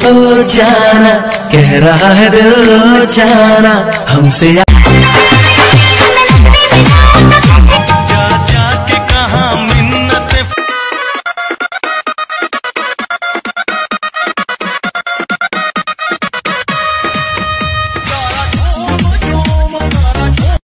ओ जाना, कह रहा है दिल ओ जाना हमसे।